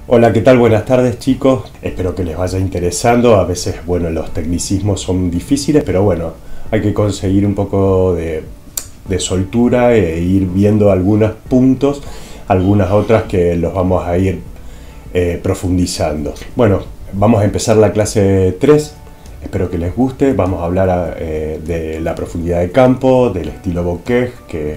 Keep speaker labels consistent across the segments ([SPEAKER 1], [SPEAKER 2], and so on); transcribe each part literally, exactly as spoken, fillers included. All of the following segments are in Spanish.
[SPEAKER 1] Hola, ¿qué tal? Buenas tardes, chicos. Espero que les vaya interesando. A veces, bueno, los tecnicismos son difíciles, pero bueno, hay que conseguir un poco de, de soltura e ir viendo algunos puntos, algunas otras que los vamos a ir eh, profundizando. Bueno, vamos a empezar la clase tres. Espero que les guste. Vamos a hablar eh, de la profundidad de campo, del estilo bokeh, que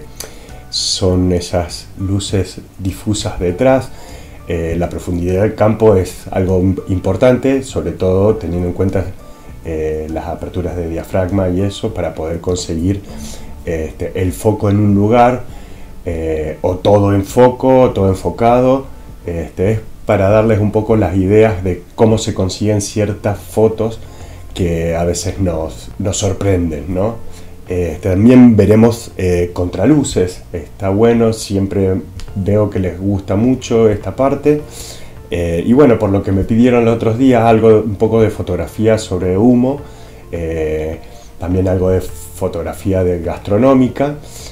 [SPEAKER 1] son esas luces difusas detrás. Eh, la profundidad del campo es algo importante, sobre todo teniendo en cuenta eh, las aperturas de diafragma y eso, para poder conseguir este, el foco en un lugar, eh, o todo en foco, o todo enfocado. Este, es para darles un poco las ideas de cómo se consiguen ciertas fotos que a veces nos, nos sorprenden, ¿no? Eh, también veremos eh, contraluces. Está bueno, siempre veo que les gusta mucho esta parte. Eh, y bueno, por lo que me pidieron los otros días, algo un poco de fotografía sobre humo, eh, también algo de fotografía de gastronómica,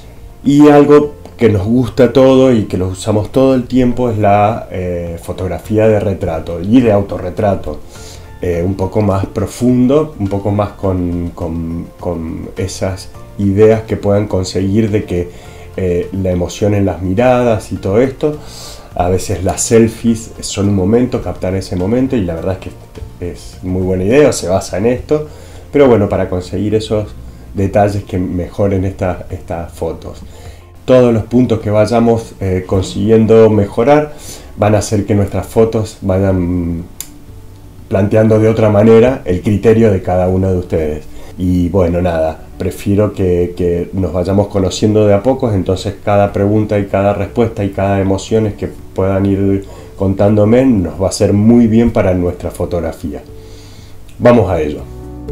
[SPEAKER 1] y algo que nos gusta todo y que lo usamos todo el tiempo es la eh, fotografía de retrato y de autorretrato. Eh, un poco más profundo, un poco más con, con, con esas ideas que puedan conseguir de que eh, la emoción en las miradas y todo esto. A veces las selfies son un momento, captar ese momento, y la verdad es que es muy buena idea, se basa en esto, pero bueno, para conseguir esos detalles que mejoren estas estas fotos. Todos los puntos que vayamos eh, consiguiendo mejorar van a hacer que nuestras fotos vayan planteando de otra manera el criterio de cada uno de ustedes. Y bueno, nada, prefiero que, que nos vayamos conociendo de a pocos, entonces cada pregunta y cada respuesta y cada emociones que puedan ir contándome nos va a ser muy bien para nuestra fotografía. Vamos a ello.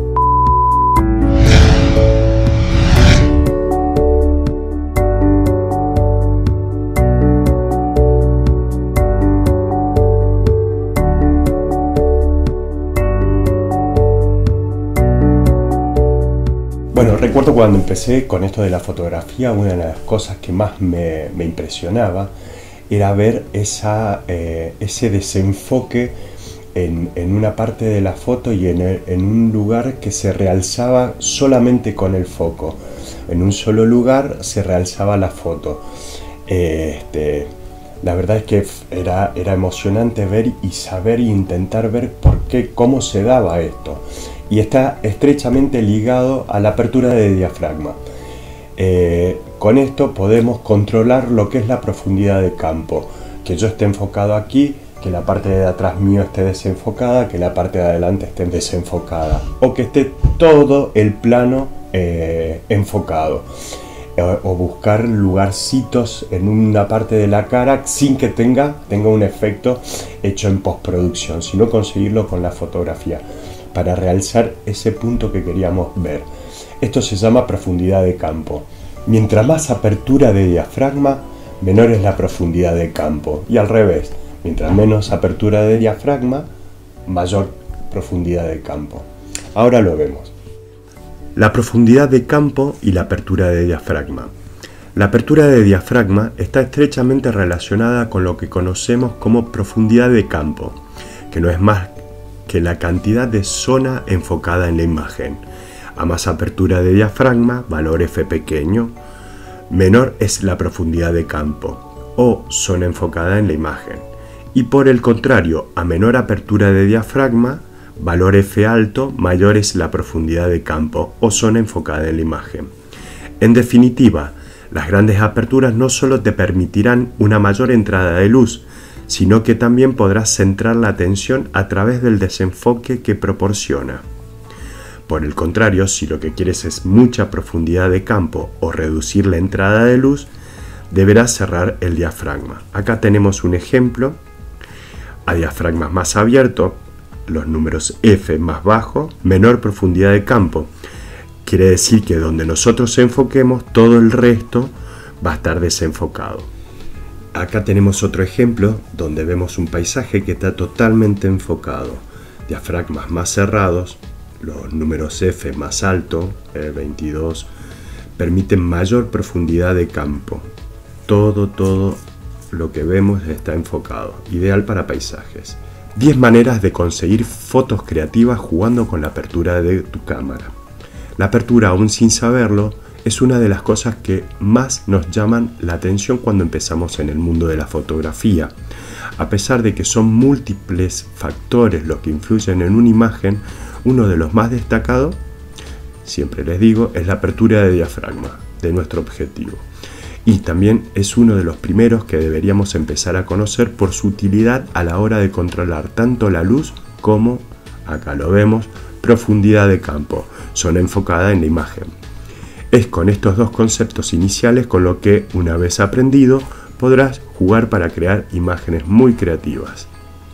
[SPEAKER 1] Bueno, recuerdo cuando empecé con esto de la fotografía, una de las cosas que más me, me impresionaba era ver esa, eh, ese desenfoque en, en una parte de la foto y en, el, en un lugar que se realzaba solamente con el foco. En un solo lugar se realzaba la foto. Eh, este, la verdad es que era, era emocionante ver y saber e intentar ver por qué, cómo se daba esto. Y está estrechamente ligado a la apertura de diafragma. Eh, con esto podemos controlar lo que es la profundidad de campo. Que yo esté enfocado aquí, que la parte de atrás mío esté desenfocada, que la parte de adelante esté desenfocada. O que esté todo el plano eh, enfocado. O, o buscar lugarcitos en una parte de la cara sin que tenga, tenga un efecto hecho en postproducción, sino conseguirlo con la fotografía, para realzar ese punto que queríamos ver. Esto se llama profundidad de campo. Mientras más apertura de diafragma, menor es la profundidad de campo. Y al revés, mientras menos apertura de diafragma, mayor profundidad de campo. Ahora lo vemos. La profundidad de campo y la apertura de diafragma. La apertura de diafragma está estrechamente relacionada con lo que conocemos como profundidad de campo, que no es más que la cantidad de zona enfocada en la imagen. A más apertura de diafragma, valor F pequeño, menor es la profundidad de campo o zona enfocada en la imagen. Y por el contrario, a menor apertura de diafragma, valor F alto, mayor es la profundidad de campo o zona enfocada en la imagen. En definitiva, las grandes aperturas no solo te permitirán una mayor entrada de luz, sino que también podrás centrar la atención a través del desenfoque que proporciona. Por el contrario, si lo que quieres es mucha profundidad de campo o reducir la entrada de luz, deberás cerrar el diafragma. Acá tenemos un ejemplo. A diafragmas más abiertos, los números F más bajo, menor profundidad de campo. Quiere decir que donde nosotros enfoquemos, todo el resto va a estar desenfocado. Acá tenemos otro ejemplo donde vemos un paisaje que está totalmente enfocado. Diafragmas más cerrados, los números F más alto, el veintidós, permiten mayor profundidad de campo. Todo, todo lo que vemos está enfocado, ideal para paisajes. diez maneras de conseguir fotos creativas jugando con la apertura de tu cámara. La apertura, aún sin saberlo, es una de las cosas que más nos llaman la atención cuando empezamos en el mundo de la fotografía. A pesar de que son múltiples factores los que influyen en una imagen, uno de los más destacados, siempre les digo, es la apertura de diafragma de nuestro objetivo. Y también es uno de los primeros que deberíamos empezar a conocer por su utilidad a la hora de controlar tanto la luz como, acá lo vemos, profundidad de campo, zona enfocada en la imagen. Es con estos dos conceptos iniciales con lo que, una vez aprendido, podrás jugar para crear imágenes muy creativas.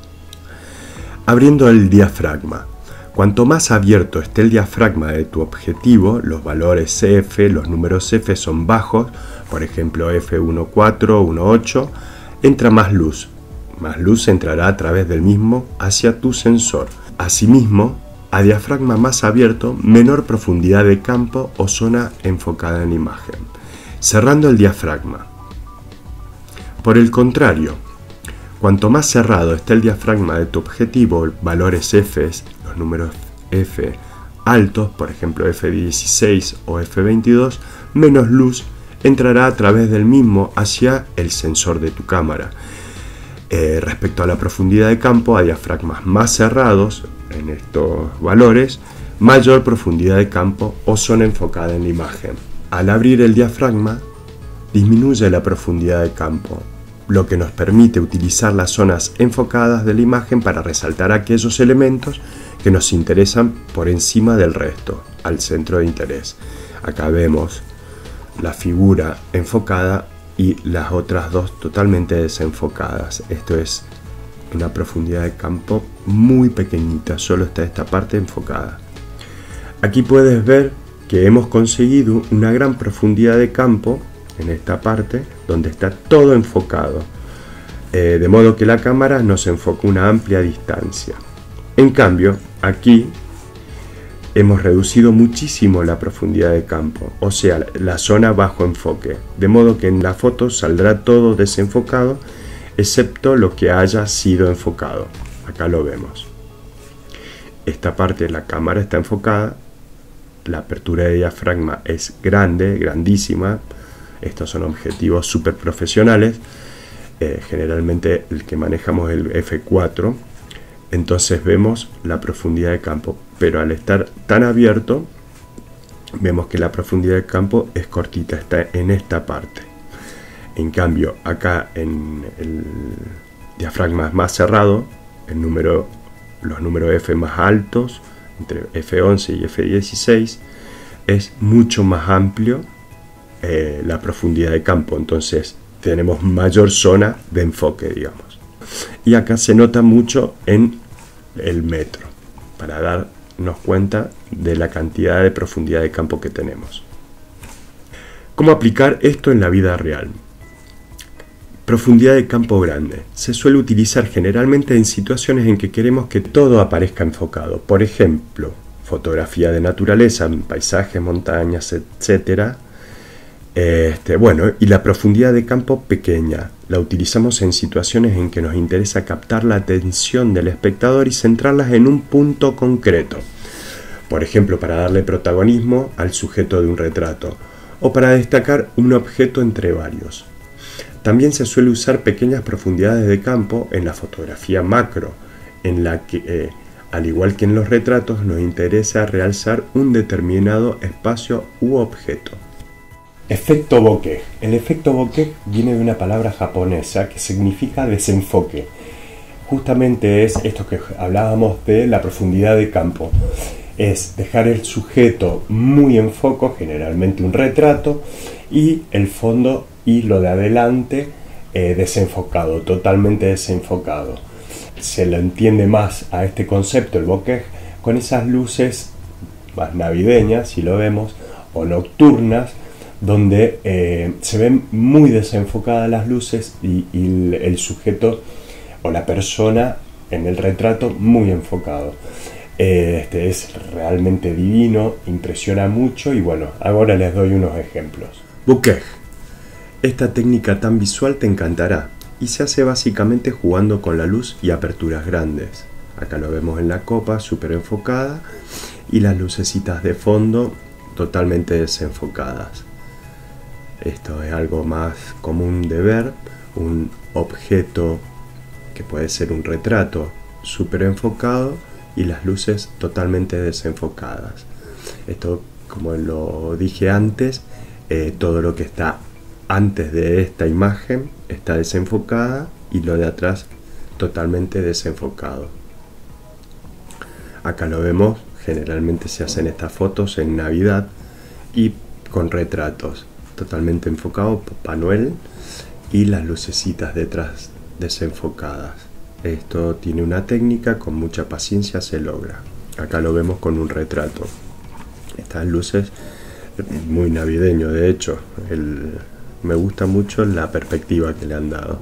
[SPEAKER 1] Abriendo el diafragma. Cuanto más abierto esté el diafragma de tu objetivo, los valores F, los números F son bajos, por ejemplo F uno punto cuatro, uno punto ocho, entra más luz. Más luz entrará a través del mismo hacia tu sensor. Asimismo, a diafragma más abierto, menor profundidad de campo o zona enfocada en la imagen. Cerrando el diafragma. Por el contrario, cuanto más cerrado esté el diafragma de tu objetivo, valores F, los números F altos, por ejemplo F dieciséis o F veintidós, menos luz entrará a través del mismo hacia el sensor de tu cámara. Eh, respecto a la profundidad de campo, a diafragmas más cerrados, en estos valores, mayor profundidad de campo o zona enfocada en la imagen. Al abrir el diafragma, disminuye la profundidad de campo, lo que nos permite utilizar las zonas enfocadas de la imagen para resaltar aquellos elementos que nos interesan por encima del resto, al centro de interés. Acá vemos la figura enfocada y las otras dos totalmente desenfocadas. Esto es una profundidad de campo muy pequeñita, solo está esta parte enfocada. Aquí puedes ver que hemos conseguido una gran profundidad de campo en esta parte donde está todo enfocado, eh, de modo que la cámara nos enfoca una amplia distancia. En cambio, aquí hemos reducido muchísimo la profundidad de campo, o sea, la zona bajo enfoque, de modo que en la foto saldrá todo desenfocado, excepto lo que haya sido enfocado. Acá lo vemos. Esta parte de la cámara está enfocada, la apertura de diafragma es grande, grandísima. Estos son objetivos súper profesionales, eh, generalmente el que manejamos es el F cuatro, entonces vemos la profundidad de campo, pero al estar tan abierto, vemos que la profundidad de campo es cortita, está en esta parte. En cambio, acá en el diafragma más cerrado, el número, los números F más altos, entre F once y F dieciséis, es mucho más amplio eh, la profundidad de campo, entonces tenemos mayor zona de enfoque, digamos. Y acá se nota mucho en el metro, para darnos cuenta de la cantidad de profundidad de campo que tenemos. ¿Cómo aplicar esto en la vida real? Profundidad de campo grande. Se suele utilizar generalmente en situaciones en que queremos que todo aparezca enfocado. Por ejemplo, fotografía de naturaleza, paisajes, montañas, etcétera. Este, bueno, y la profundidad de campo pequeña. La utilizamos en situaciones en que nos interesa captar la atención del espectador y centrarlas en un punto concreto. Por ejemplo, para darle protagonismo al sujeto de un retrato o para destacar un objeto entre varios. También se suele usar pequeñas profundidades de campo en la fotografía macro, en la que, eh, al igual que en los retratos, nos interesa realzar un determinado espacio u objeto. Efecto bokeh. El efecto bokeh viene de una palabra japonesa que significa desenfoque. Justamente es esto que hablábamos de la profundidad de campo. Es dejar el sujeto muy en foco, generalmente un retrato, y el fondo y lo de adelante eh, desenfocado, totalmente desenfocado. Se le entiende más a este concepto, el bokeh, con esas luces más navideñas, si lo vemos, o nocturnas, donde eh, se ven muy desenfocadas las luces y, y el, el sujeto o la persona en el retrato muy enfocado. Eh, este es realmente divino, impresiona mucho y bueno, ahora les doy unos ejemplos. Bokeh. Esta técnica tan visual te encantará. y se hace básicamente jugando con la luz y aperturas grandes. Acá lo vemos en la copa, súper enfocada, y las lucecitas de fondo totalmente desenfocadas. Esto es algo más común de ver, un objeto que puede ser un retrato súper enfocado y las luces totalmente desenfocadas. Esto, como lo dije antes, eh, todo lo que está antes de esta imagen está desenfocada y lo de atrás totalmente desenfocado. Acá lo vemos, generalmente se hacen estas fotos en Navidad y con retratos totalmente enfocados, Papá Noel, y las lucecitas detrás desenfocadas. Esto tiene una técnica, con mucha paciencia se logra. Acá lo vemos con un retrato. Estas luces, muy navideño de hecho, el, me gusta mucho la perspectiva que le han dado.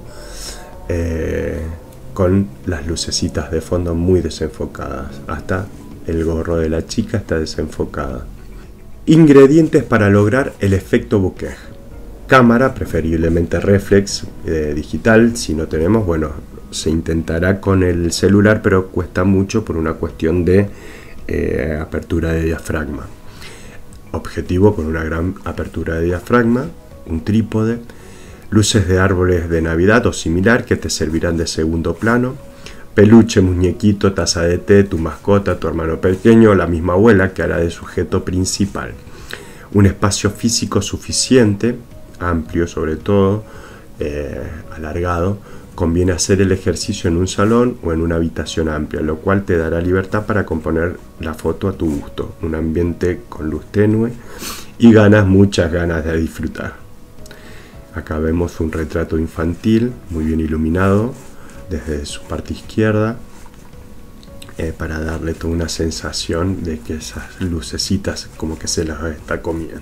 [SPEAKER 1] Eh, con las lucecitas de fondo muy desenfocadas, hasta el gorro de la chica está desenfocada. Ingredientes para lograr el efecto bokeh: cámara, preferiblemente reflex eh, digital. Si no tenemos, bueno, se intentará con el celular, pero cuesta mucho por una cuestión de eh, apertura de diafragma. Objetivo con una gran apertura de diafragma, un trípode, luces de árboles de Navidad o similar que te servirán de segundo plano, peluche, muñequito, taza de té, tu mascota, tu hermano pequeño, la misma abuela que hará de sujeto principal. Un espacio físico suficiente, amplio sobre todo, eh, alargado. Conviene hacer el ejercicio en un salón o en una habitación amplia, lo cual te dará libertad para componer la foto a tu gusto. Un ambiente con luz tenue y ganas, muchas ganas de disfrutar. Acá vemos un retrato infantil muy bien iluminado desde su parte izquierda, eh, para darle toda una sensación de que esas lucecitas como que se las está comiendo.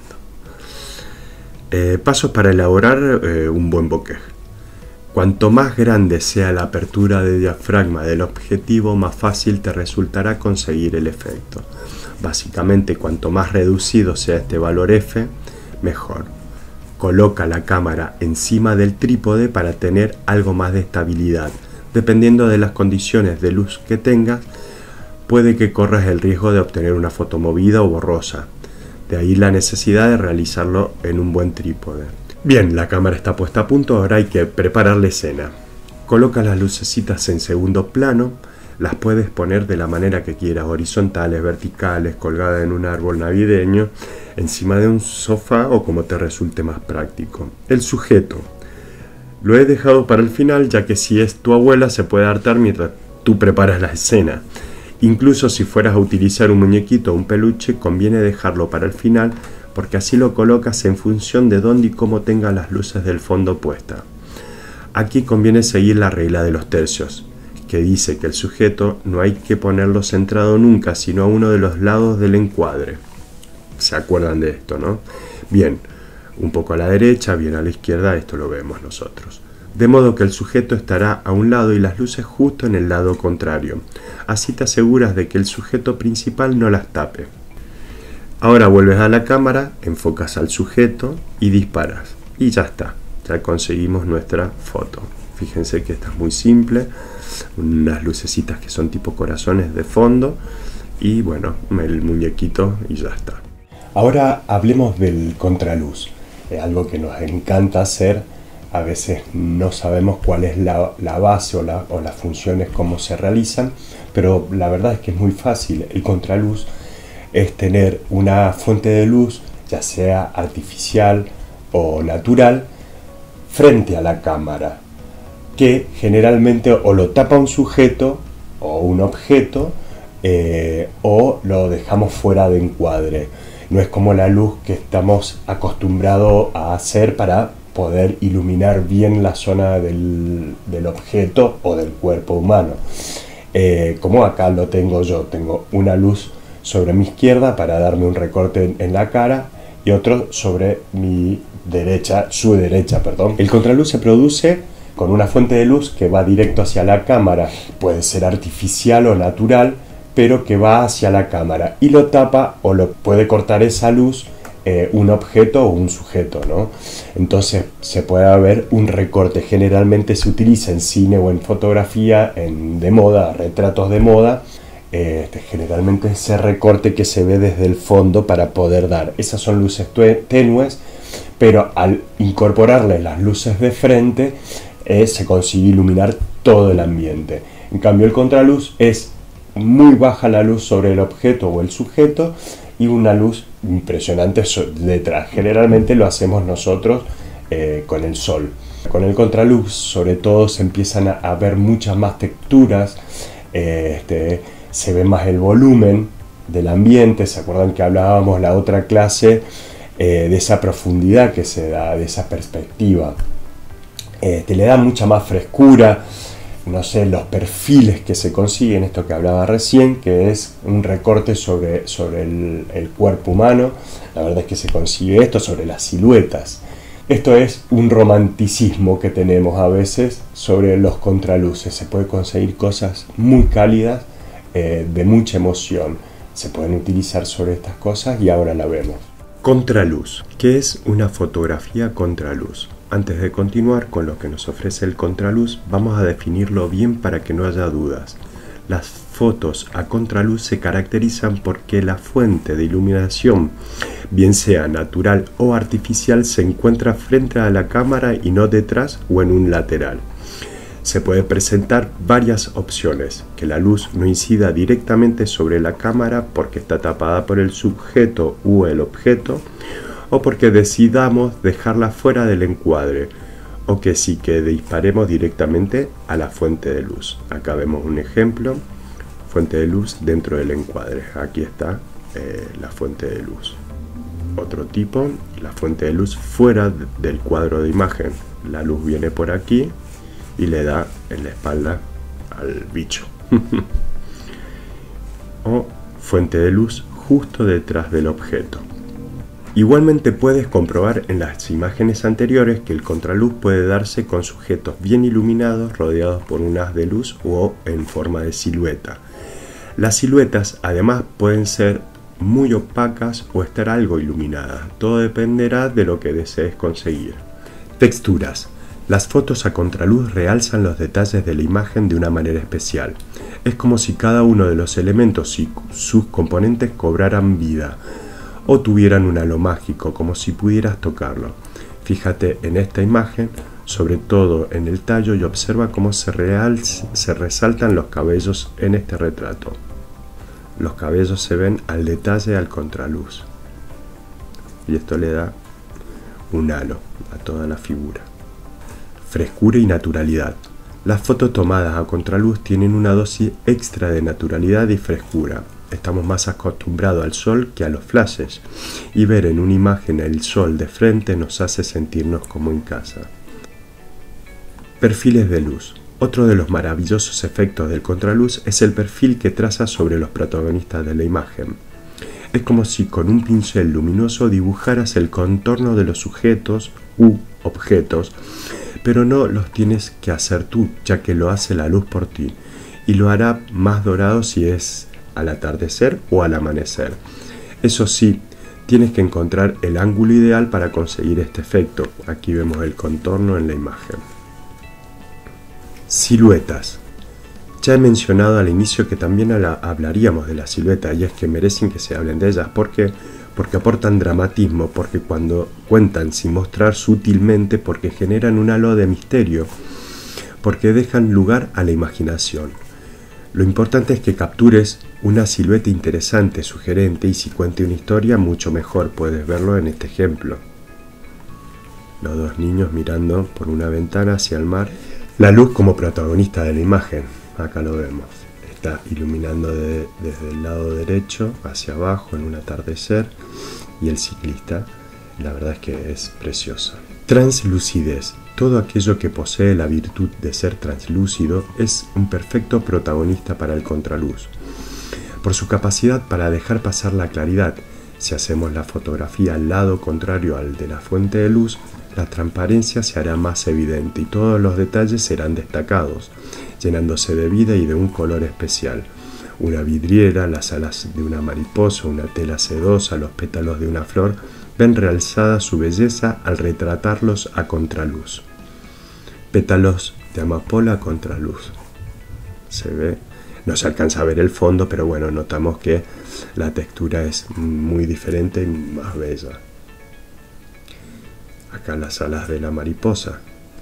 [SPEAKER 1] Eh, pasos para elaborar eh, un buen bokeh. Cuanto más grande sea la apertura de diafragma del objetivo, más fácil te resultará conseguir el efecto. Básicamente, cuanto más reducido sea este valor F, mejor. Coloca la cámara encima del trípode para tener algo más de estabilidad. Dependiendo de las condiciones de luz que tengas, puede que corras el riesgo de obtener una foto movida o borrosa. De ahí la necesidad de realizarlo en un buen trípode. Bien, la cámara está puesta a punto, ahora hay que preparar la escena. Coloca las lucecitas en segundo plano, las puedes poner de la manera que quieras, horizontales, verticales, colgadas en un árbol navideño, encima de un sofá o como te resulte más práctico. El sujeto. Lo he dejado para el final, ya que si es tu abuela se puede hartar mientras tú preparas la escena. Incluso si fueras a utilizar un muñequito o un peluche, conviene dejarlo para el final, porque así lo colocas en función de dónde y cómo tenga las luces del fondo puestas. Aquí conviene seguir la regla de los tercios, que dice que el sujeto no hay que ponerlo centrado nunca, sino a uno de los lados del encuadre. ¿Se acuerdan de esto, no? Bien, un poco a la derecha, bien a la izquierda, esto lo vemos nosotros. De modo que el sujeto estará a un lado y las luces justo en el lado contrario. Así te aseguras de que el sujeto principal no las tape. Ahora vuelves a la cámara, enfocas al sujeto y disparas. Y ya está, ya conseguimos nuestra foto. Fíjense que esta es muy simple, unas lucecitas que son tipo corazones de fondo y bueno, el muñequito y ya está.
[SPEAKER 2] Ahora hablemos del contraluz, es algo que nos encanta hacer. A veces no sabemos cuál es la, la base o, la, o las funciones, cómo se realizan, pero la verdad es que es muy fácil. El contraluz es tener una fuente de luz, ya sea artificial o natural, frente a la cámara, que generalmente o lo tapa un sujeto o un objeto, eh, o lo dejamos fuera de encuadre. No es como la luz que estamos acostumbrados a hacer para poder iluminar bien la zona del, del objeto o del cuerpo humano. Eh, como acá lo tengo yo, tengo una luz sobre mi izquierda para darme un recorte en, en la cara y otro sobre mi derecha, su derecha, perdón. El contraluz se produce con una fuente de luz que va directo hacia la cámara, puede ser artificial o natural, pero que va hacia la cámara y lo tapa o lo puede cortar esa luz
[SPEAKER 1] eh, un objeto o un sujeto, ¿no? Entonces se puede ver un recorte. Generalmente se utiliza en cine o en fotografía en, de moda, retratos de moda, eh, este, generalmente ese recorte que se ve desde el fondo para poder dar. Esas son luces tenues, pero al incorporarle las luces de frente eh, se consigue iluminar todo el ambiente. En cambio el contraluz es muy baja la luz sobre el objeto o el sujeto y una luz impresionante detrás. Generalmente lo hacemos nosotros eh, con el sol. Con el contraluz sobre todo se empiezan a, a ver muchas más texturas, eh, este, se ve más el volumen del ambiente. ¿Se acuerdan que hablábamos la otra clase eh, de esa profundidad que se da, de esa perspectiva? Eh, te le da mucha más frescura. No sé, los perfiles que se consiguen, esto que hablaba recién, que es un recorte sobre, sobre el, el cuerpo humano. La verdad es que se consigue esto sobre las siluetas. Esto es un romanticismo que tenemos a veces sobre los contraluces. Se puede conseguir cosas muy cálidas, eh, de mucha emoción. Se pueden utilizar sobre estas cosas y ahora la vemos. Contraluz. ¿Qué es una fotografía contraluz? Antes de continuar con lo que nos ofrece el contraluz, vamos a definirlo bien para que no haya dudas. Las fotos a contraluz se caracterizan porque la fuente de iluminación, bien sea natural o artificial, se encuentra frente a la cámara y no detrás o en un lateral. Se puede presentar varias opciones: que la luz no incida directamente sobre la cámara porque está tapada por el sujeto u el objeto, o porque decidamos dejarla fuera del encuadre, o que sí que disparemos directamente a la fuente de luz. Acá vemos un ejemplo, fuente de luz dentro del encuadre. Aquí está eh, la fuente de luz. Otro tipo, la fuente de luz fuera del cuadro de imagen. La luz viene por aquí y le da en la espalda al bicho. O fuente de luz justo detrás del objeto. Igualmente puedes comprobar en las imágenes anteriores que el contraluz puede darse con sujetos bien iluminados rodeados por un haz de luz o en forma de silueta. Las siluetas además pueden ser muy opacas o estar algo iluminadas. Todo dependerá de lo que desees conseguir. Texturas. Las fotos a contraluz realzan los detalles de la imagen de una manera especial. Es como si cada uno de los elementos y sus componentes cobraran vida o tuvieran un halo mágico, como si pudieras tocarlo. Fíjate en esta imagen, sobre todo en el tallo, y observa cómo se, real, se resaltan los cabellos en este retrato. Los cabellos se ven al detalle al contraluz. Y esto le da un halo a toda la figura. Frescura y naturalidad. Las fotos tomadas a contraluz tienen una dosis extra de naturalidad y frescura. Estamos más acostumbrados al sol que a los flashes, y ver en una imagen el sol de frente nos hace sentirnos como en casa. Perfiles de luz. Otro de los maravillosos efectos del contraluz es el perfil que traza sobre los protagonistas de la imagen. Es como si con un pincel luminoso dibujaras el contorno de los sujetos u objetos, pero no los tienes que hacer tú, ya que lo hace la luz por ti, y lo hará más dorado si es al atardecer o al amanecer. Eso sí, tienes que encontrar el ángulo ideal para conseguir este efecto. Aquí vemos el contorno en la imagen. Siluetas. Ya he mencionado al inicio que también hablaríamos de la silueta, y es que merecen que se hablen de ellas. ¿Por qué? Porque aportan dramatismo, porque cuando cuentan sin mostrar sutilmente, porque generan un halo de misterio, porque dejan lugar a la imaginación. Lo importante es que captures una silueta interesante, sugerente, y si cuente una historia, mucho mejor. Puedes verlo en este ejemplo. Los dos niños mirando por una ventana hacia el mar. La luz como protagonista de la imagen. Acá lo vemos. Está iluminando de, desde el lado derecho hacia abajo en un atardecer. Y el ciclista, la verdad es que es precioso. Translucidez. Todo aquello que posee la virtud de ser translúcido es un perfecto protagonista para el contraluz. Por su capacidad para dejar pasar la claridad, si hacemos la fotografía al lado contrario al de la fuente de luz, la transparencia se hará más evidente y todos los detalles serán destacados, llenándose de vida y de un color especial. Una vidriera, las alas de una mariposa, una tela sedosa, los pétalos de una flor, ven realzada su belleza al retratarlos a contraluz. Pétalos de amapola a contraluz. Se ve, no se alcanza a ver el fondo, pero bueno, notamos que la textura es muy diferente y más bella. Acá las alas de la mariposa,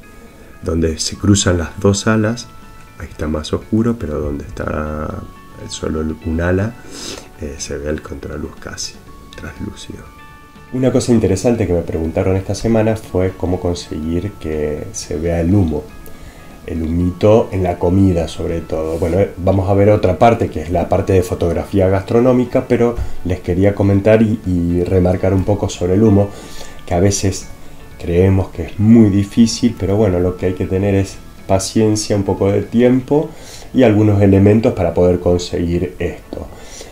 [SPEAKER 1] donde se cruzan las dos alas, ahí está más oscuro, pero donde está solo un ala, eh, se ve el contraluz casi translúcido. Una cosa interesante que me preguntaron esta semana fue cómo conseguir que se vea el humo, el humito en la comida sobre todo. Bueno, vamos a ver otra parte que es la parte de fotografía gastronómica, pero les quería comentar y, y remarcar un poco sobre el humo, que a veces creemos que es muy difícil, pero bueno, lo que hay que tener es paciencia, un poco de tiempo y algunos elementos para poder conseguir esto.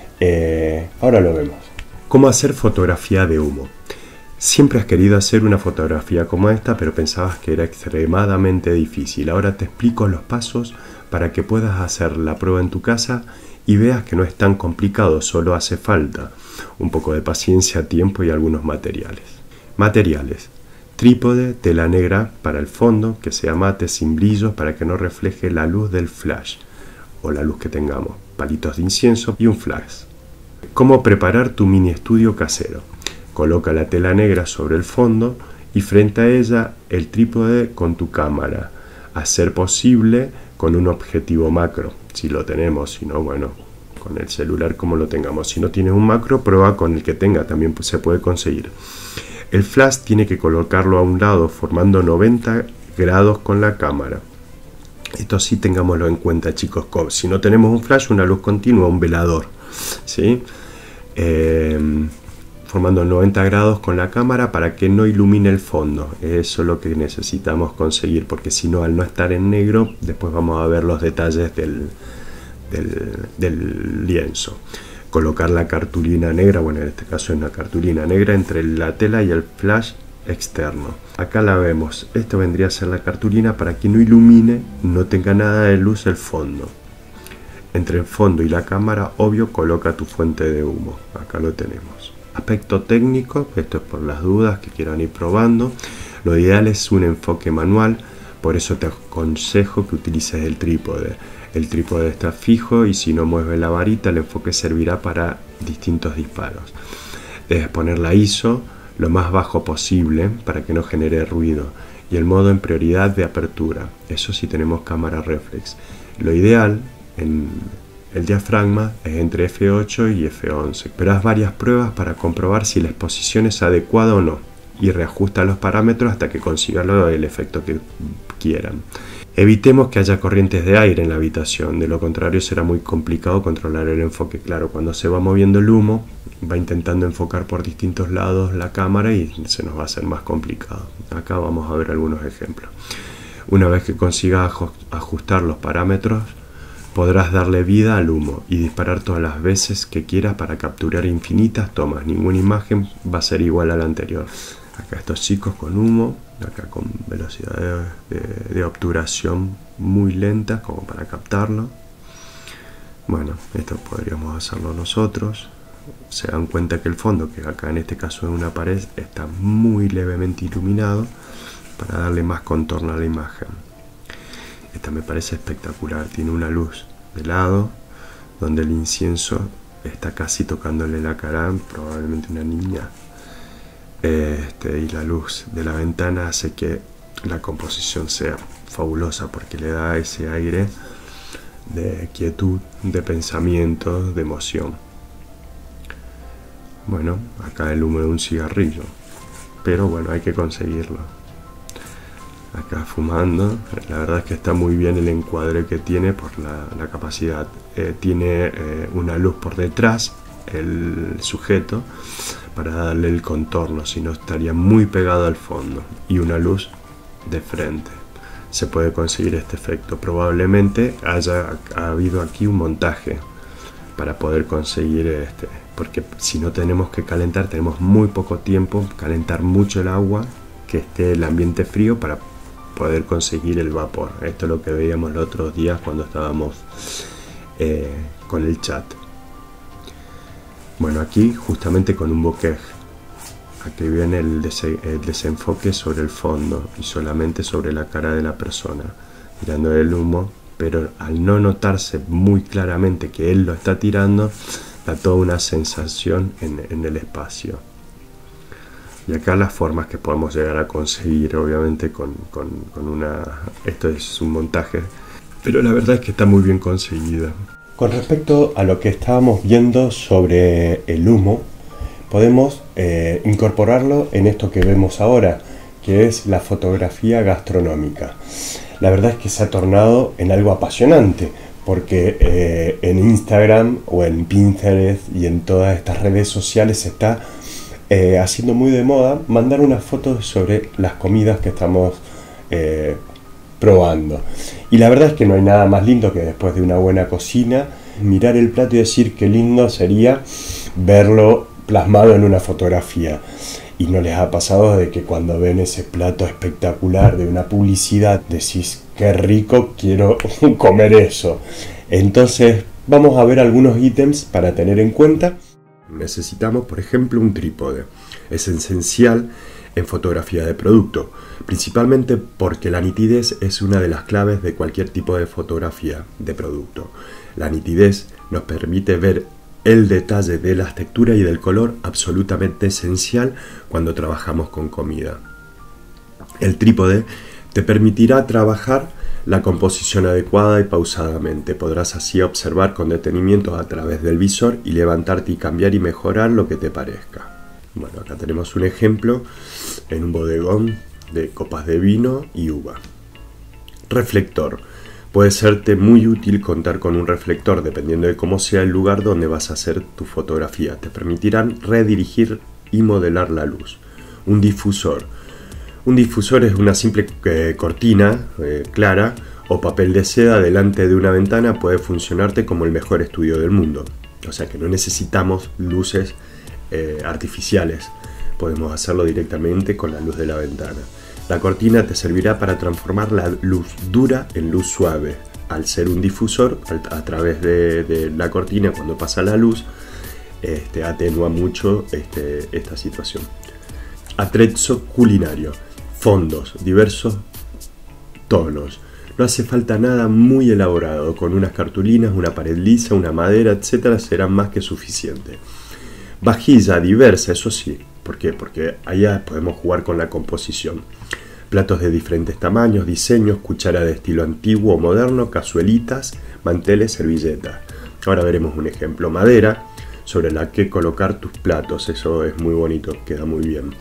[SPEAKER 1] Eh, ahora lo vemos. ¿Cómo hacer fotografía de humo? Siempre has querido hacer una fotografía como esta, pero pensabas que era extremadamente difícil. Ahora te explico los pasos para que puedas hacer la prueba en tu casa y veas que no es tan complicado, solo hace falta un poco de paciencia, tiempo y algunos materiales. Materiales: trípode, tela negra para el fondo, que sea mate sin brillos para que no refleje la luz del flash o la luz que tengamos, palitos de incienso y un flash. ¿Cómo preparar tu mini estudio casero? Coloca la tela negra sobre el fondo y frente a ella el trípode con tu cámara, a ser posible con un objetivo macro, si lo tenemos, si no, bueno, con el celular como lo tengamos. Si no tienes un macro, prueba con el que tenga, también se puede conseguir. El flash tiene que colocarlo a un lado formando noventa grados con la cámara. Esto sí tengámoslo en cuenta, chicos. Si no tenemos un flash, una luz continua, un velador, ¿sí? Eh, formando noventa grados con la cámara para que no ilumine el fondo. Eso es lo que necesitamos conseguir, porque si no, al no estar en negro, después vamos a ver los detalles del, del, del lienzo. Colocar la cartulina negra, bueno, en este caso es una cartulina negra, entre la tela y el flash externo. Acá la vemos. Esto vendría a ser la cartulina para que no ilumine, no tenga nada de luz el fondo. Entre el fondo y la cámara, obvio, coloca tu fuente de humo. Acá lo tenemos. Aspecto técnico, esto es por las dudas que quieran ir probando. Lo ideal es un enfoque manual, por eso te aconsejo que utilices el trípode. El trípode está fijo y si no mueves la varita, el enfoque servirá para distintos disparos. Debes poner la I S O lo más bajo posible para que no genere ruido y el modo en prioridad de apertura. Eso sí tenemos cámara reflex. Lo ideal en el diafragma es entre efe ocho y efe once, pero haz varias pruebas para comprobar si la exposición es adecuada o no y reajusta los parámetros hasta que consigas el efecto que quieran. Evitemos que haya corrientes de aire en la habitación, de lo contrario será muy complicado controlar el enfoque. Claro, cuando se va moviendo el humo, va intentando enfocar por distintos lados la cámara y se nos va a hacer más complicado. Acá vamos a ver algunos ejemplos. Una vez que consigas ajustar los parámetros, podrás darle vida al humo y disparar todas las veces que quieras para capturar infinitas tomas. Ninguna imagen va a ser igual a la anterior. Acá estos chicos con humo, acá con velocidad de, de, de obturación muy lenta como para captarlo. Bueno, esto podríamos hacerlo nosotros. Se dan cuenta que el fondo, que acá en este caso es una pared, está muy levemente iluminado para darle más contorno a la imagen. Esta me parece espectacular, tiene una luz de lado donde el incienso está casi tocándole la cara, probablemente una niña. Este, y la luz de la ventana hace que la composición sea fabulosa porque le da ese aire de quietud, de pensamiento, de emoción. Bueno, acá el humo de un cigarrillo, pero bueno, hay que conseguirlo. Acá fumando, la verdad es que está muy bien el encuadre que tiene por la, la capacidad. Eh, tiene eh, una luz por detrás, el sujeto, para darle el contorno, si no estaría muy pegado al fondo, y una luz de frente. Se puede conseguir este efecto. Probablemente haya ha habido aquí un montaje para poder conseguir este, porque si no tenemos que calentar, tenemos muy poco tiempo, calentar mucho el agua, que esté el ambiente frío para poder conseguir el vapor. Esto es lo que veíamos los otros días cuando estábamos eh, con el chat. Bueno, aquí justamente con un bokeh. Aquí viene el, des el desenfoque sobre el fondo y solamente sobre la cara de la persona, tirando el humo, pero al no notarse muy claramente que él lo está tirando, da toda una sensación en, en el espacio. Y acá las formas que podemos llegar a conseguir, obviamente con, con, con una... Esto es un montaje, pero la verdad es que está muy bien conseguida. Con respecto a lo que estábamos viendo sobre el humo, podemos eh, incorporarlo en esto que vemos ahora, que es la fotografía gastronómica. La verdad es que se ha tornado en algo apasionante, porque eh, en Instagram o en Pinterest y en todas estas redes sociales se está eh, haciendo muy de moda mandar unas fotos sobre las comidas que estamos eh, probando. Y la verdad es que no hay nada más lindo que después de una buena cocina mirar el plato y decir qué lindo sería verlo plasmado en una fotografía. ¿Y no les ha pasado de que cuando ven ese plato espectacular de una publicidad decís qué rico, quiero comer eso? Entonces vamos a ver algunos ítems para tener en cuenta. Necesitamos, por ejemplo, un trípode. Es esencial en fotografía de producto, principalmente porque la nitidez es una de las claves de cualquier tipo de fotografía de producto. La nitidez nos permite ver el detalle de la textura y del color, absolutamente esencial cuando trabajamos con comida. El trípode te permitirá trabajar la composición adecuada y pausadamente. Podrás así observar con detenimiento a través del visor y levantarte y cambiar y mejorar lo que te parezca. Bueno, acá tenemos un ejemplo en un bodegón de copas de vino y uva. Reflector. Puede serte muy útil contar con un reflector dependiendo de cómo sea el lugar donde vas a hacer tu fotografía. Te permitirán redirigir y modelar la luz. Un difusor. Un difusor es una simple eh, cortina eh, clara o papel de seda delante de una ventana. Puede funcionarte como el mejor estudio del mundo. O sea que no necesitamos luces eh, artificiales. Podemos hacerlo directamente con la luz de la ventana. La cortina te servirá para transformar la luz dura en luz suave. Al ser un difusor, a través de, de la cortina, cuando pasa la luz, este, atenúa mucho este, esta situación. Atrezzo culinario. Fondos, diversos tonos. No hace falta nada muy elaborado. Con unas cartulinas, una pared lisa, una madera, etcétera, será más que suficiente. Vajilla diversa, eso sí. ¿Por qué? Porque allá podemos jugar con la composición. Platos de diferentes tamaños, diseños, cuchara de estilo antiguo o moderno, cazuelitas, manteles, servilletas. Ahora veremos un ejemplo. Madera sobre la que colocar tus platos. Eso es muy bonito, queda muy bien.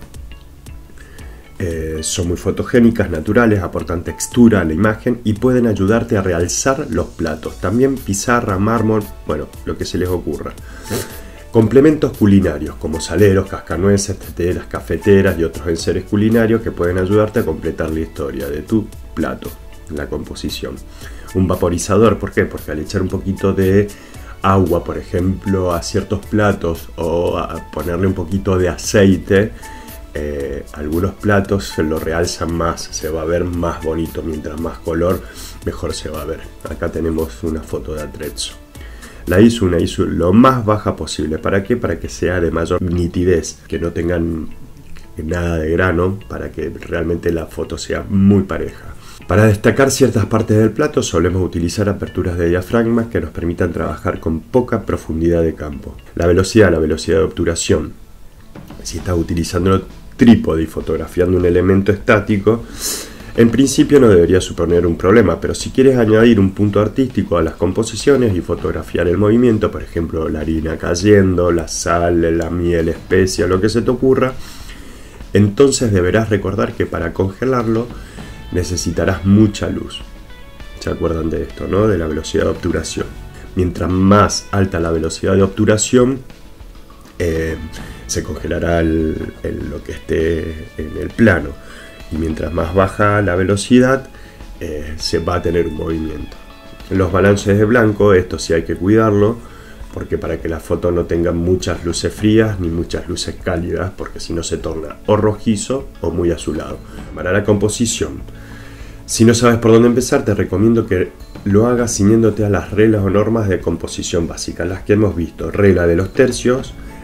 [SPEAKER 1] Eh, son muy fotogénicas, naturales, aportan textura a la imagen y pueden ayudarte a realzar los platos. También pizarra, mármol, bueno, lo que se les ocurra. Complementos culinarios como saleros, cascanueces, teteras, cafeteras y otros enseres culinarios que pueden ayudarte a completar la historia de tu plato, la composición. Un vaporizador, ¿por qué? Porque al echar un poquito de agua, por ejemplo, a ciertos platos o a ponerle un poquito de aceite, eh, algunos platos se lo realzan más, se va a ver más bonito. Mientras más color, mejor se va a ver. Acá tenemos una foto de atrezzo. La I S O, una I S O lo más baja posible. ¿Para qué? Para que sea de mayor nitidez, que no tengan nada de grano, para que realmente la foto sea muy pareja. Para destacar ciertas partes del plato solemos utilizar aperturas de diafragmas que nos permitan trabajar con poca profundidad de campo. La velocidad, la velocidad de obturación. Si estás utilizando trípode y fotografiando un elemento estático, en principio no debería suponer un problema, pero si quieres añadir un punto artístico a las composiciones y fotografiar el movimiento, por ejemplo la harina cayendo, la sal, la miel, especia, lo que se te ocurra, entonces deberás recordar que para congelarlo necesitarás mucha luz. ¿Se acuerdan de esto, no? De la velocidad de obturación. Mientras más alta la velocidad de obturación, eh, se congelará el, el, lo que esté en el plano. Y mientras más baja la velocidad, eh, se va a tener un movimiento. Los balances de blanco, esto sí hay que cuidarlo, porque para que la foto no tenga muchas luces frías ni muchas luces cálidas, porque si no se torna o rojizo o muy azulado. Para la composición, si no sabes por dónde empezar, te recomiendo que lo hagas ciñéndote a las reglas o normas de composición básicas, las que hemos visto: regla de los tercios,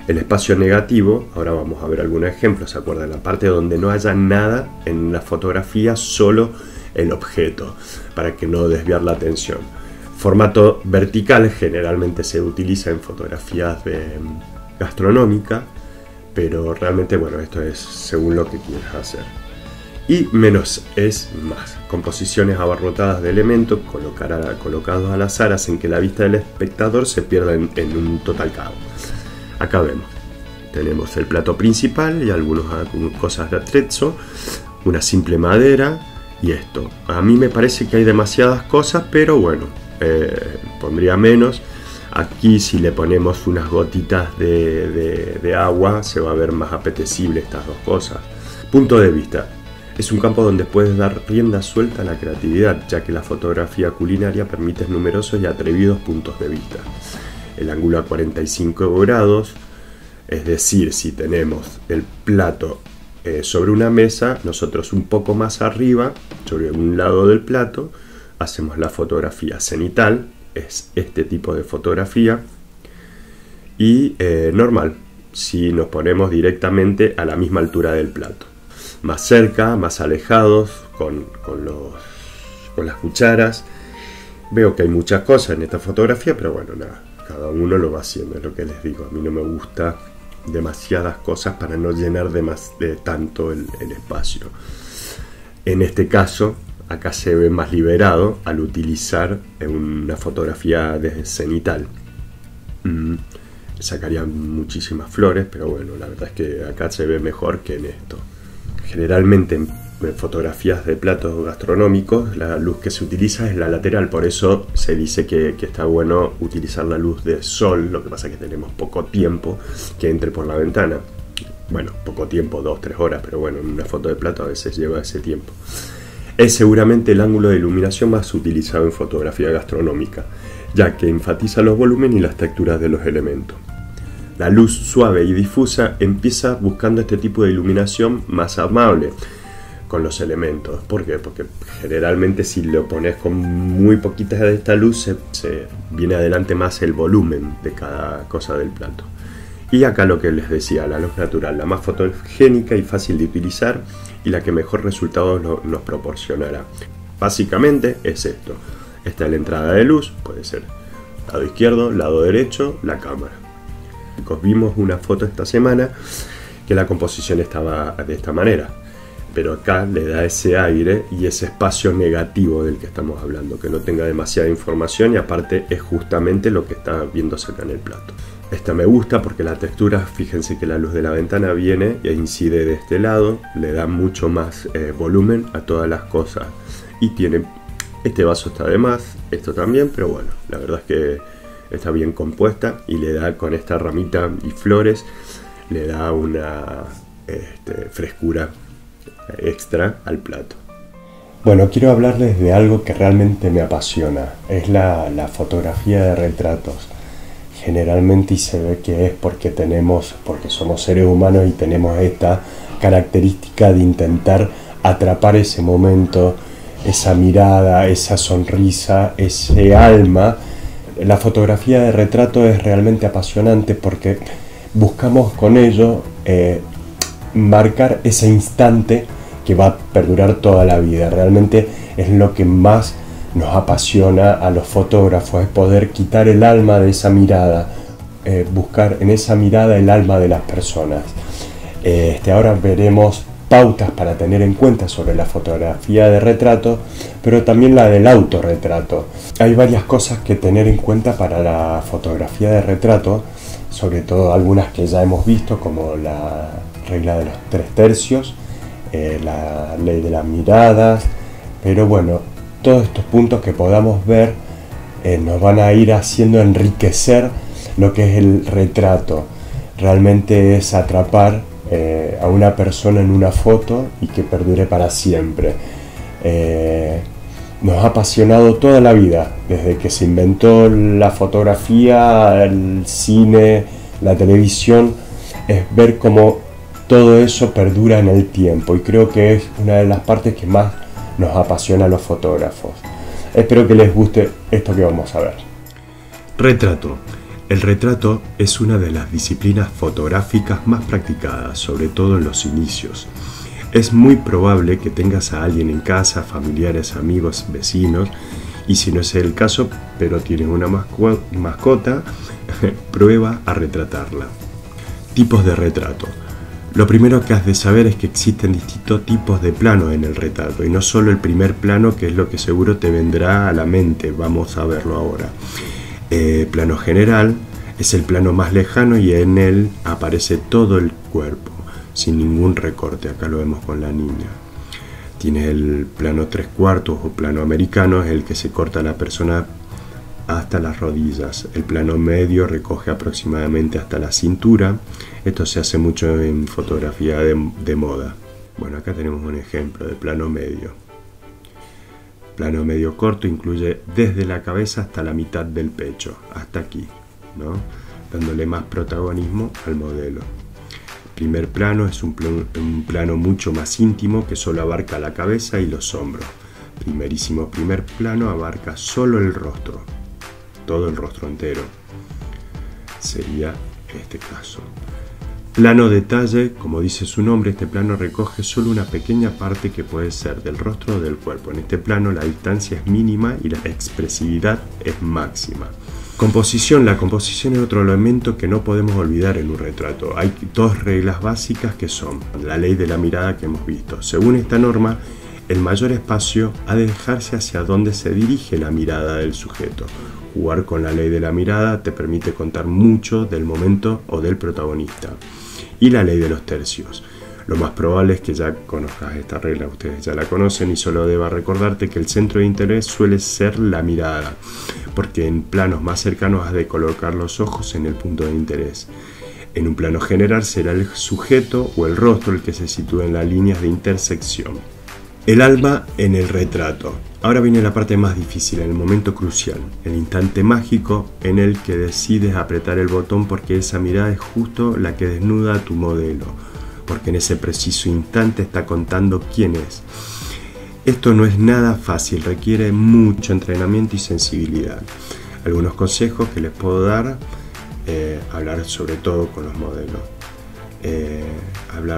[SPEAKER 1] El espacio negativo, ahora vamos a ver algunos ejemplos, ¿se acuerdan? La parte donde no haya nada en la fotografía, solo el objeto, para que no desviar la atención. Formato vertical generalmente se utiliza en fotografías de gastronómica, pero realmente, bueno, esto es según lo que quieras hacer. Y menos es más. Composiciones abarrotadas de elementos colocar a, colocados al azar hacen que la vista del espectador se pierda en, en un total caos. Acá vemos, tenemos el plato principal y algunas cosas de atrezzo, una simple madera y esto. A mí me parece que hay demasiadas cosas, pero bueno, eh, pondría menos. Aquí si le ponemos unas gotitas de, de, de agua se va a ver más apetecible estas dos cosas. Punto de vista. Es un campo donde puedes dar rienda suelta a la creatividad, ya que la fotografía culinaria permite numerosos y atrevidos puntos de vista. El ángulo a cuarenta y cinco grados, es decir, si tenemos el plato eh, sobre una mesa, nosotros un poco más arriba, sobre un lado del plato, hacemos la fotografía cenital, es este tipo de fotografía, y eh, normal, si nos ponemos directamente a la misma altura del plato. Más cerca, más alejados, con, con, los, con las cucharas. Veo que hay muchas cosas en esta fotografía, pero bueno, nada, cada uno lo va haciendo, es lo que les digo. A mí no me gusta demasiadas cosas para no llenar de, más, de tanto el, el espacio. En este caso, acá se ve más liberado al utilizar una fotografía desde cenital. Mm, sacaría muchísimas flores, pero bueno, la verdad es que acá se ve mejor que en esto. Generalmente en fotografías de platos gastronómicos la luz que se utiliza es la lateral, por eso se dice que, que está bueno utilizar la luz de sol. Lo que pasa es que tenemos poco tiempo que entre por la ventana. Bueno, poco tiempo, dos, tres horas, pero bueno, en una foto de plato a veces lleva ese tiempo. Es seguramente el ángulo de iluminación más utilizado en fotografía gastronómica, ya que enfatiza los volúmenes y las texturas de los elementos. La luz suave y difusa empieza buscando este tipo de iluminación más amable con los elementos. ¿Por qué? Porque generalmente si lo pones con muy poquitas de esta luz se, se viene adelante más el volumen de cada cosa del plato. Y acá lo que les decía, la luz natural, la más fotogénica y fácil de utilizar y la que mejor resultados no, nos proporcionará. Básicamente es esto. Esta es la entrada de luz, puede ser lado izquierdo, lado derecho, la cámara. Vimos una foto esta semana que la composición estaba de esta manera, pero acá le da ese aire y ese espacio negativo del que estamos hablando, que no tenga demasiada información y aparte es justamente lo que está viéndose acá en el plato. Esta me gusta porque la textura, fíjense que la luz de la ventana viene e incide de este lado, le da mucho más eh, volumen a todas las cosas y tiene, este vaso está de más, esto también, pero bueno, la verdad es que está bien compuesta y le da con esta ramita y flores, le da una este, frescura extra al plato.
[SPEAKER 2] Bueno, quiero hablarles de algo que realmente me apasiona, es la, la fotografía de retratos. Generalmente y se ve que es porque tenemos, porque somos seres humanos y tenemos esta característica de intentar atrapar ese momento, esa mirada, esa sonrisa, ese alma. La fotografía de retrato es realmente apasionante porque buscamos con ello eh, marcar ese instante que va a perdurar toda la vida. Realmente es lo que más nos apasiona a los fotógrafos, es poder quitar el alma de esa mirada, eh, buscar en esa mirada el alma de las personas. Eh, este, ahora veremos pautas para tener en cuenta sobre la fotografía de retrato, pero también la del autorretrato. Hay varias cosas que tener en cuenta para la fotografía de retrato, sobre todo algunas que ya hemos visto, como la regla de los tres tercios, eh, la ley de las miradas, pero bueno, todos estos puntos que podamos ver eh, nos van a ir haciendo enriquecer lo que es el retrato. Realmente es atrapar eh, a una persona en una foto y que perdure para siempre. Eh, nos ha apasionado toda la vida, desde que se inventó la fotografía, el cine, la televisión, es ver cómo todo eso perdura en el tiempo, y creo que es una de las partes que más nos apasiona a los fotógrafos. Espero que les guste esto que vamos a ver.
[SPEAKER 1] Retrato. El retrato es una de las disciplinas fotográficas más practicadas, sobre todo en los inicios. Es muy probable que tengas a alguien en casa, familiares, amigos, vecinos, y si no es el caso, pero tienes una mascota, prueba a retratarla. Tipos de retrato. Lo primero que has de saber es que existen distintos tipos de planos en el retrato, y no solo el primer plano, que es lo que seguro te vendrá a la mente. Vamos a verlo ahora. Eh, plano general es el plano más lejano y en él aparece todo el cuerpo, sin ningún recorte. Acá lo vemos con la niña. Tiene el plano tres cuartos o plano americano, es el que se corta a la persona hasta las rodillas. El plano medio recoge aproximadamente hasta la cintura. Esto se hace mucho en fotografía de, de moda. Bueno, acá tenemos un ejemplo de plano medio. Plano medio corto incluye desde la cabeza hasta la mitad del pecho, hasta aquí, ¿no? Dándole más protagonismo al modelo. Primer plano es un plano, un plano mucho más íntimo que solo abarca la cabeza y los hombros. Primerísimo primer plano abarca solo el rostro, todo el rostro entero. Sería este caso. Plano detalle, como dice su nombre, este plano recoge solo una pequeña parte que puede ser del rostro o del cuerpo. En este plano la distancia es mínima y la expresividad es máxima. Composición. La composición es otro elemento que no podemos olvidar en un retrato. Hay dos reglas básicas que son la ley de la mirada que hemos visto. Según esta norma, el mayor espacio ha de dejarse hacia donde se dirige la mirada del sujeto. Jugar con la ley de la mirada te permite contar mucho del momento o del protagonista. Y la ley de los tercios. Lo más probable es que ya conozcas esta regla, ustedes ya la conocen, y solo deba recordarte que el centro de interés suele ser la mirada, porque en planos más cercanos has de colocar los ojos en el punto de interés. En un plano general será el sujeto o el rostro el que se sitúe en las líneas de intersección. El alma en el retrato. Ahora viene la parte más difícil, el momento crucial, el instante mágico en el que decides apretar el botón, porque esa mirada es justo la que desnuda a tu modelo, porque en ese preciso instante está contando quién es. Esto no es nada fácil, requiere mucho entrenamiento y sensibilidad. Algunos consejos que les puedo dar, eh, hablar sobre todo con los modelos, eh, hablar,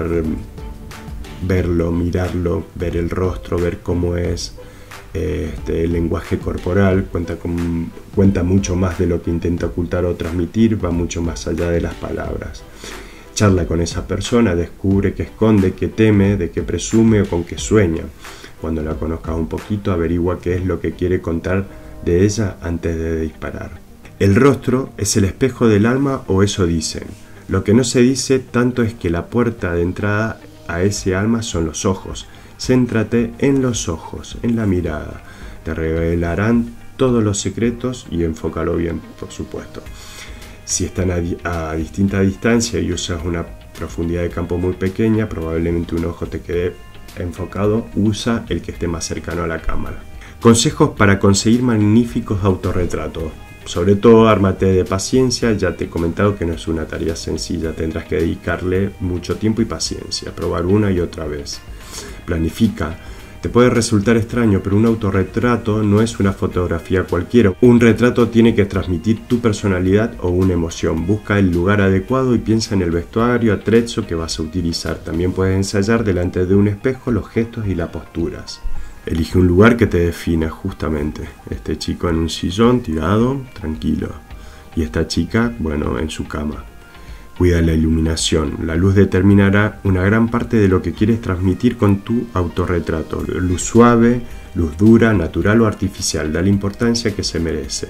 [SPEAKER 1] verlo, mirarlo, ver el rostro, ver cómo es. Este, el lenguaje corporal cuenta, con, cuenta mucho más de lo que intenta ocultar o transmitir, va mucho más allá de las palabras. Charla con esa persona, descubre qué esconde, qué teme, de qué presume o con qué sueña. Cuando la conozcas un poquito, averigua qué es lo que quiere contar de ella antes de disparar. El rostro es el espejo del alma, o eso dicen. Lo que no se dice tanto es que la puerta de entrada a ese alma son los ojos. Céntrate en los ojos, en la mirada. Te revelarán todos los secretos y enfócalo bien, por supuesto. Si están a, a distinta distancia y usas una profundidad de campo muy pequeña, probablemente un ojo te quede enfocado. Usa el que esté más cercano a la cámara. Consejos para conseguir magníficos autorretratos. Sobre todo, ármate de paciencia. Ya te he comentado que no es una tarea sencilla. Tendrás que dedicarle mucho tiempo y paciencia. Probar una y otra vez. Planifica. Te puede resultar extraño, pero un autorretrato no es una fotografía cualquiera. Un retrato tiene que transmitir tu personalidad o una emoción. Busca el lugar adecuado y piensa en el vestuario, atrezo que vas a utilizar. También puedes ensayar delante de un espejo los gestos y las posturas. Elige un lugar que te defina justamente. Este chico en un sillón, tirado, tranquilo. Y esta chica, bueno, en su cama. Cuida la iluminación. La luz determinará una gran parte de lo que quieres transmitir con tu autorretrato. Luz suave, luz dura, natural o artificial. Da la importancia que se merece.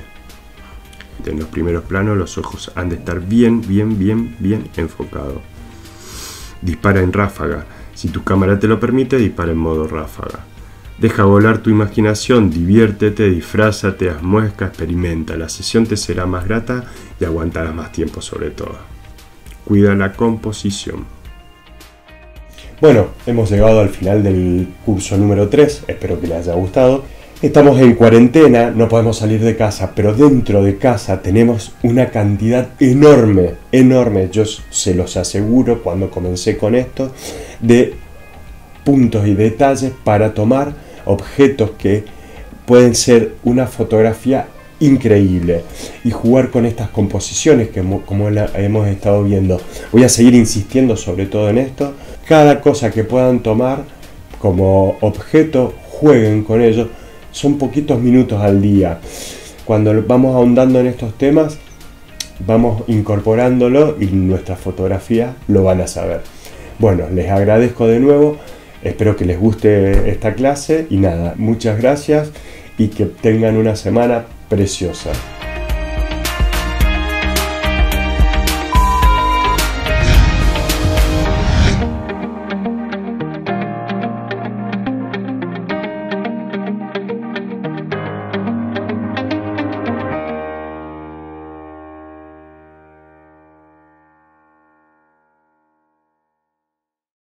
[SPEAKER 1] En los primeros planos los ojos han de estar bien, bien, bien, bien enfocados. Dispara en ráfaga. Si tu cámara te lo permite, dispara en modo ráfaga. Deja volar tu imaginación, diviértete, disfrázate, haz muesca, experimenta. La sesión te será más grata y aguantarás más tiempo sobre todo. Cuida la composición.
[SPEAKER 2] Bueno, hemos llegado al final del curso número tres, espero que les haya gustado. Estamos en cuarentena, no podemos salir de casa, pero dentro de casa tenemos una cantidad enorme, enorme, yo se los aseguro cuando comencé con esto, de puntos y detalles para tomar objetos que pueden ser una fotografía
[SPEAKER 1] increíble. Y jugar con estas composiciones que como la hemos estado viendo. Voy a seguir insistiendo sobre todo en esto. Cada cosa que puedan tomar como objeto, jueguen con ello. Son poquitos minutos al día. Cuando vamos ahondando en estos temas, vamos incorporándolo y nuestras fotografías lo van a saber. Bueno, les agradezco de nuevo. Espero que les guste esta clase y nada, muchas gracias y que tengan una semana preciosa.